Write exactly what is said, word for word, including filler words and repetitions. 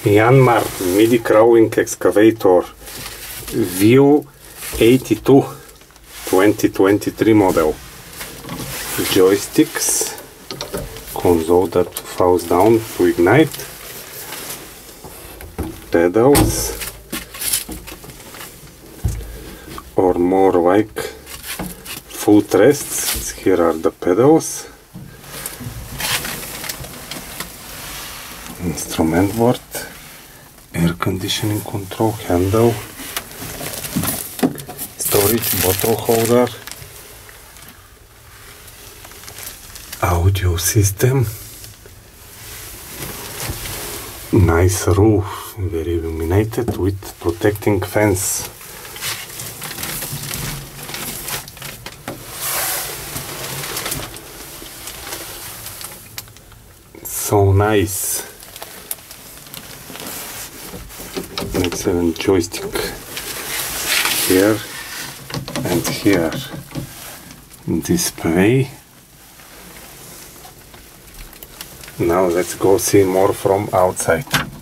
Yanmar Midi Excavator ViO eighty-two twenty twenty-three model. Joysticks, console that falls down to ignite, pedals, or more like foot rests. Here are the pedals, instrument board, air conditioning control handle, storage bottle holder, audio system, nice roof, very illuminated with protecting fence. So nice. Excellent joystick here and here. Display. Now let's go see more from outside.